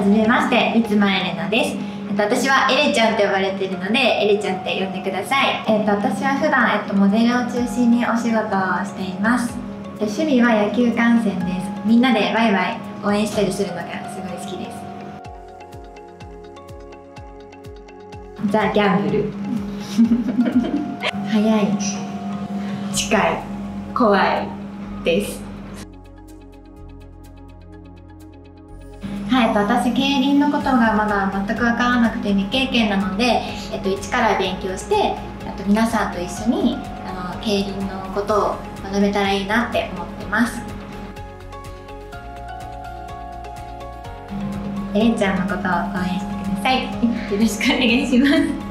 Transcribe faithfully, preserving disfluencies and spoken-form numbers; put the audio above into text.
じめまして、三間エレナです。えっと、私はエレちゃんと呼ばれているので、エレちゃんって呼んでください。えっと、私は普段、えっと、モデルを中心にお仕事をしています。趣味は野球観戦です。みんなでワイワイ応援したりするのがすごい好きです。ザ・ギャンブル速い、近い、怖いです。はい、えっと、私競輪のことがまだ全く分からなくて未経験なので、えっと、一から勉強して、あと皆さんと一緒にあの競輪のことを学べたらいいなって思ってます。エレちゃんのことを応援してください。よろしくお願いします。